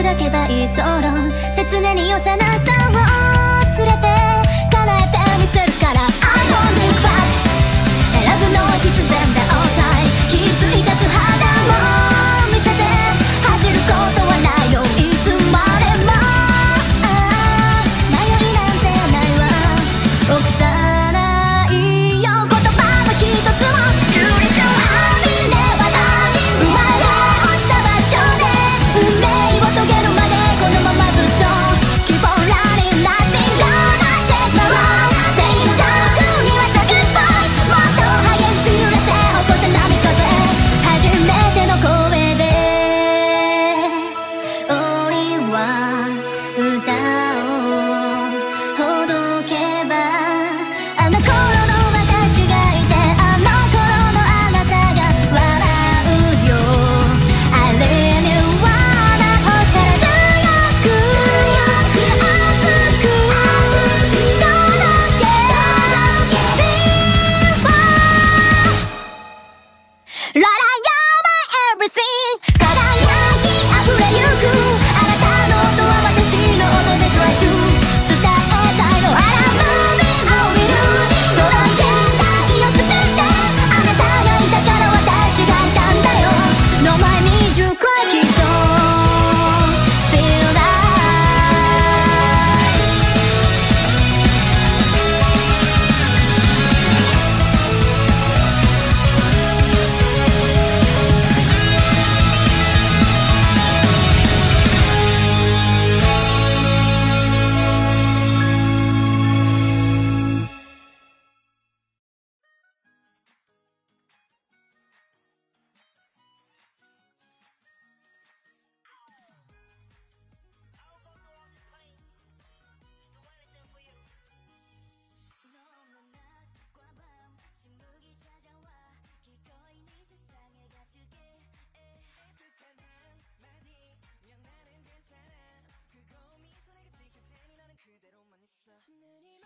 砕けばいいソロン切ねに幼さを連れて叶えてみせるから I don't look back 選ぶのは必然で all time 気づいた素肌も見せて恥じることはないよいつまでも迷いなんてないわ臆さないよ言葉の一つも中立を浴びればだ生まれ落ちた場所で運命を遂げるまでこのままずっと Keep on running nothing gonna change my world 成長にはさ Goodbye もっと激しく揺らせ起こせ波風初めての声で俺は歌をほどけばあの頃の私がいてあの頃のあなたが笑うよあれにはな星から強く熱く届け Sing for Rara you're my everything 輝き溢れゆくあなたの音は私の音で Try to 伝えたいの I'm moving on with you 届けたいよ全てあなたがいたから私がいたんだよ No I need you cry きっと Feel that 그대로만 있어